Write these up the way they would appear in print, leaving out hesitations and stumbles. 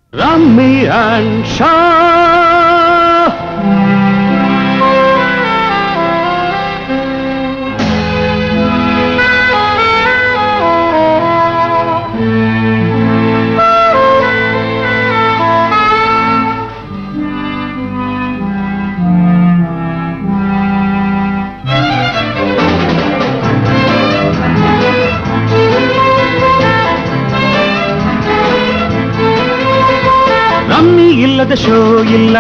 Rummy and Shaw. Rummy ಇಲ್ಲದ show ಇಲ್ಲ,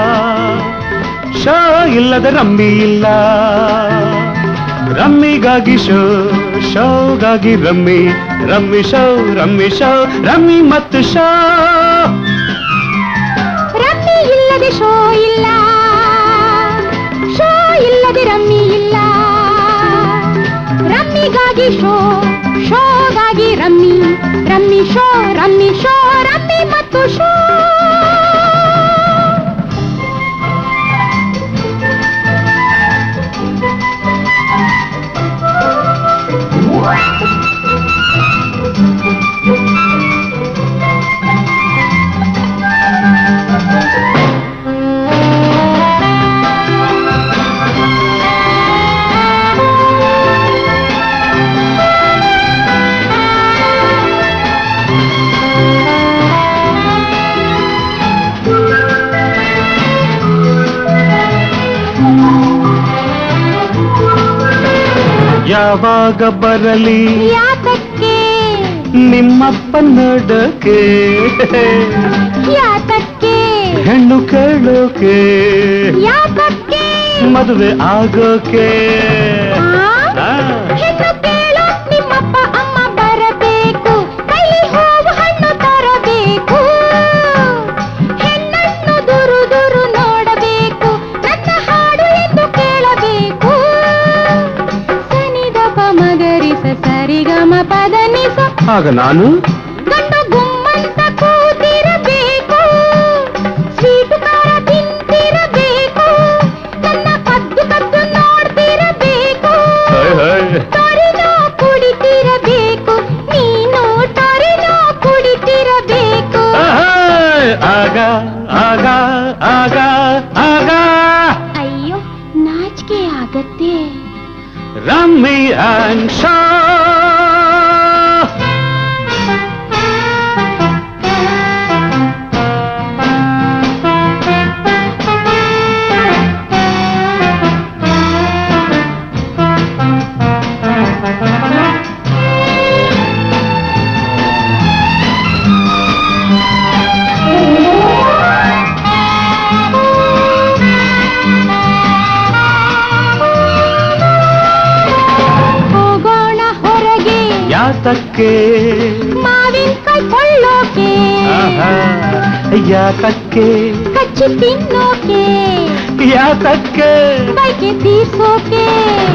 show ಇಲ್ಲದ ರಮ್ಮಿ ಇಲ್ಲ. ರಮ್ಮಿಗಾಗಿ ಶೋ, ಶೋಗಾಗಿ rummy, rummy show, rummy show, rummy ಮತ್ತು ಶೋ. ರಮ್ಮಿ ಇಲ್ಲದೆ ಶೋ ಇಲ್ಲ, ಶೋ ಇಲ್ಲದೆ ರಮ್ಮಿ ಇಲ್ಲ. ರಮ್ಮಿಗಾಗಿ ಶೋ, ಶೋಗಾಗಿ rummy, rummy show, rummy show, rummy ಮತ್ತು ಶೋ. ಯಾವಾಗ ಬರಲಿ ಯಾತಕ್ಕೆ ನಿಮ್ಮಪ್ಪ ನೋಡೋಕೆ, ಯಾತಕ್ಕೆ ಹೆಣ್ಣು ಕೇಳೋಕೆ, ಯಾತಕ್ಕೆ ಮದುವೆ ಆಗೋಕೆ. ಹೆಣ್ಣು ಕೇಳೋ ನಿಮ್ಮಪ್ಪ ಅಮ್ಮ ಬರಬೇಕು, ಕೈಲಿ ಹೂವು ಹಣ್ಣು ತರಬೇಕು. ಹೆಣ್ಣನ್ನು ದುರು ದುರು ನೋಡಬೇಕು, ನನ್ನ ಹಾಡು ಎಂದು ಕೇಳಬೇಕು. ಸನಿದಪ ಮಗರಿಸ ಸರಿಗಮ ಪದನಿಸ, ಆಗ ನಾನು ಗಂಡು ಗುಮ್ಮಂತ ಕೂತಿರಬೇಕು. ಸ್ವೀಟು ಖಾರ ತಿಂತಿರಬೇಕು, ನನ್ನ ಕದ್ದು ಕದ್ದು ನೋಡ್ತಿರಬೇಕು. ಟೊರಿನೋ ಕುಡಿತಿರಬೇಕು, ನೀನು ಟೊರಿನೋ ಕುಡಿತಿರಬೇಕು. ಆಗ ಆಗ ಆಗ ಆಗ ಅಯ್ಯೋ ನಾಚಿಕೆ ಆಗತ್ತೆ. Rummy and show. ಹೋಗೋಣ ಹೊರಗೆ ಯಾತಕ್ಕೆ ಮಾವಿನಕಾಯಿ ಕೊಳ್ಳೋಕೆ, ಯಾತಕ್ಕೆ ಕಚ್ಚಿ ತಿನ್ನೋಕೆ, ಯಾತಕ್ಕೆ ಬೈಕೆ ತೀರ್ಸೋಕೆ.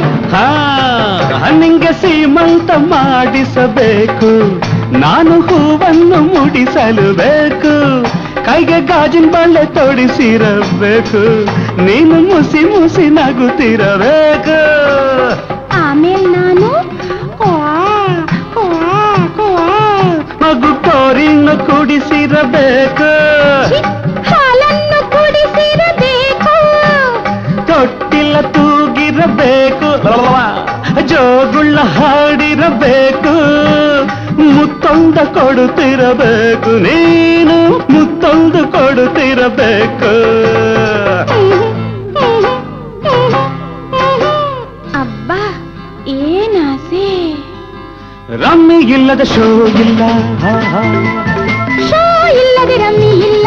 ನಿಂಗೆ ಸೀಮಂತ ಮಾಡಿಸಬೇಕು, ನಾನು ಹೂವನ್ನು ಮುಡಿಸಲು ಬೇಕು. ಕೈಗೆ ಗಾಜಿನ ಬಳೆ ತೊಡಿಸಿರಬೇಕು, ನೀನು ಮುಸಿ ಮುಸಿ ನಗುತ್ತಿರಬೇಕು. ಆಮೇಲೆ ನಾನು ಮಗು ಕೋರಿನ್ನು ಕುಡಿಸಿರಬೇಕು, ಹಾಲನ್ನು ಕುಡಿಸಿರಬೇಕು. ತೊಟ್ಟಿಲ್ಲ ತೂಗಿರಬೇಕು, ಜೋಗುಳ್ಳ ಹಾಡಿರಬೇಕು. ಮುತ್ತೊಂದ ಕೊಡುತ್ತಿರಬೇಕು, ನೀನು ಮುತ್ತೊಂದು ಕೊಡುತ್ತಿರಬೇಕು. ಅಬ್ಬಾ ಏನಾಸೆ. ರಮ್ಮಿ ಇಲ್ಲದ ಶೋ ಇಲ್ಲ, ಶೋ ಇಲ್ಲದೆ ರಮ್ಮಿ ಇಲ್ಲ.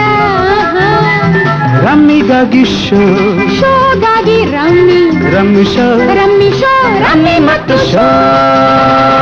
ರಮ್ಮಿಗಾಗಿ ಶೋ, ಶೋಗಾಗಿ rummy, rummy show, rummy show, rummy ಮತ್ತು ಶೋ.